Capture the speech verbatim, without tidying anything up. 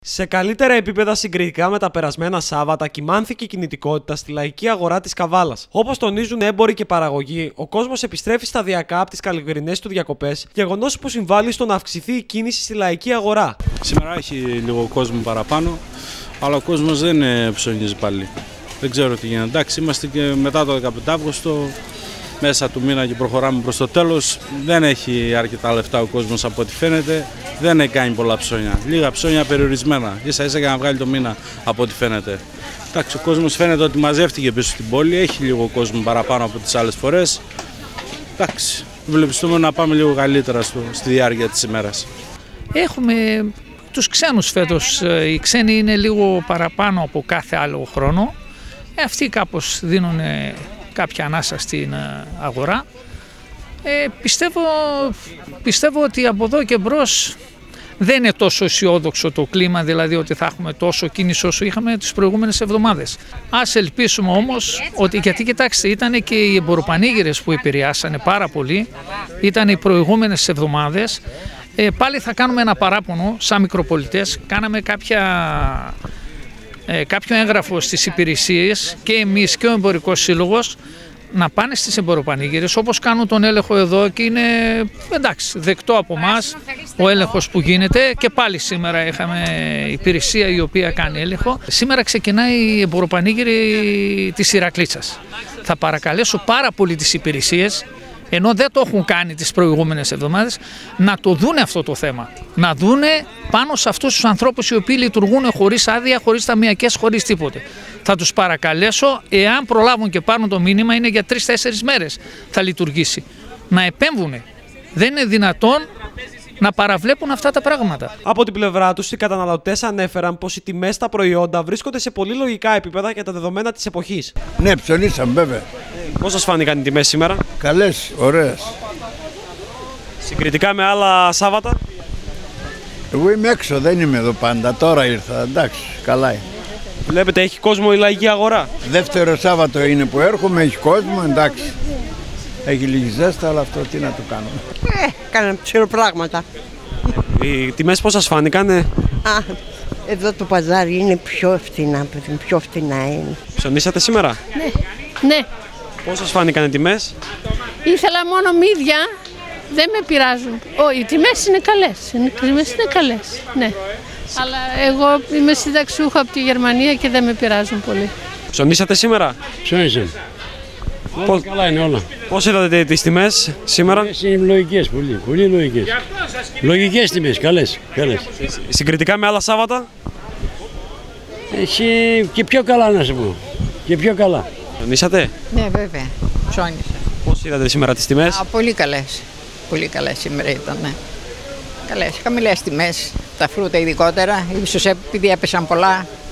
Σε καλύτερα επίπεδα συγκριτικά με τα περασμένα Σάββατα, κυμάνθηκε η κινητικότητα στη λαϊκή αγορά της Καβάλας. Όπως τονίζουν έμποροι και παραγωγοί, ο κόσμος επιστρέφει σταδιακά από τις καλοκαιρινές του διακοπές, γεγονός που συμβάλλει στο να αυξηθεί η κίνηση στη λαϊκή αγορά. Σήμερα έχει λίγο κόσμο παραπάνω, αλλά ο κόσμος δεν ψωνίζει πάλι. Δεν ξέρω τι γίνεται. Εντάξει, είμαστε και μετά το δεκαπέντε Αύγουστο, μέσα του μήνα και προχωράμε προς το τέλος. Δεν έχει αρκετά λεφτά ο κόσμος από ό,τι φαίνεται. Δεν έχει κάνει πολλά ψώνια. Λίγα ψώνια περιορισμένα. Ίσα ίσα για να βγάλει το μήνα από ό,τι φαίνεται. Εντάξει, ο κόσμος φαίνεται ότι μαζεύτηκε πίσω στην πόλη. Έχει λίγο κόσμο παραπάνω από τις άλλες φορές. Εντάξει, ευελπιστούμε να πάμε λίγο καλύτερα στο, στη διάρκεια της ημέρας. Έχουμε τους ξένους φέτος. Οι ξένοι είναι λίγο παραπάνω από κάθε άλλο χρόνο. Αυτοί κάπως δίνουν κάποια ανάσα στην αγορά. Ε, πιστεύω, πιστεύω ότι από εδώ και μπρος δεν είναι τόσο αισιόδοξο το κλίμα, δηλαδή ότι θα έχουμε τόσο κίνηση όσο είχαμε τις προηγούμενες εβδομάδες. Ας ελπίσουμε όμως ότι, γιατί κοιτάξτε, ήταν και οι εμποροπανήγυρες που επηρεάσανε πάρα πολύ, ήταν οι προηγούμενες εβδομάδες. Ε, πάλι θα κάνουμε ένα παράπονο σαν μικροπολιτές, κάναμε κάποια... Ε, κάποιο έγγραφο στις υπηρεσίες και εμείς και ο Εμπορικός Σύλλογος να πάνε στις εμποροπανήγυρες όπως κάνουν τον έλεγχο εδώ και είναι εντάξει δεκτό από εμάς ο έλεγχος που γίνεται και πάλι σήμερα είχαμε υπηρεσία η οποία κάνει έλεγχο. Σήμερα ξεκινάει η εμποροπανήγυρη της Ηρακλήτσας. Θα παρακαλέσω πάρα πολύ τις υπηρεσίες, ενώ δεν το έχουν κάνει τις προηγούμενες εβδομάδες, να το δούνε αυτό το θέμα. Να δούνε πάνω σε αυτούς τους ανθρώπους οι οποίοι λειτουργούν χωρίς άδεια, χωρίς ταμιακές, χωρίς τίποτε. Θα τους παρακαλέσω, εάν προλάβουν και πάρουν το μήνυμα, είναι για τρεις-τέσσερις μέρες θα λειτουργήσει. Να επέμβουνε. Δεν είναι δυνατόν να παραβλέπουν αυτά τα πράγματα. Από την πλευρά τους, οι καταναλωτές ανέφεραν πως οι τιμές στα προϊόντα βρίσκονται σε πολύ λογικά επίπεδα για τα δεδομένα της εποχής. Ναι, ψωνίσαμε βέβαια. Πώς σας φάνηκαν οι τιμές σήμερα? Καλές, ωραίες. Συγκριτικά με άλλα Σάββατα? Εγώ είμαι έξω, δεν είμαι εδώ πάντα. Τώρα ήρθα, εντάξει, καλά είναι. Βλέπετε, έχει κόσμο η λαϊκή αγορά. Δεύτερο Σάββατο είναι που έρχομαι, έχει κόσμο, εντάξει. Έχει λίγη ζέστα, αλλά αυτό τι να το κάνουμε. Ε, κάναμε ψηροπράγματα. Οι τιμές πώς σας φάνηκανε? Α, εδώ το παζάρι είναι πιο φθηνά, πιο φθηνά είναι. Ψωνίσατε σήμερα? Ναι, ναι. Πώς σας φάνηκαν οι τιμές? Ήθελα μόνο μύδια, δεν με πειράζουν. Ω, οι τιμές είναι καλές, οι τιμές είναι καλές, ναι. Αλλά εγώ είμαι συνταξιούχο από τη Γερμανία και δεν με πειράζουν πολύ. Ψωνίσατε σήμερα? Ψωνίσαμε. Πώς... Καλά είναι όλα. Πώς είδατε τις τιμές σήμερα? Είναι λογικές, πολύ, πολύ λογικές. Λογικές τιμές, καλές, καλές. Συγκριτικά με άλλα Σάββατα? Εσύ και πιο καλά να σου πω. Και πιο καλά. Ψωνίσατε? Ναι, βέβαια. Ψώνισα. Πώς είδατε σήμερα τις τιμές? Α, πολύ καλές. Πολύ καλές σήμερα ήταν, ναι. Καλές, χαμηλές τιμές. Τα φρούτα ειδικότερα, ίσως επειδή έπεσαν πολλά.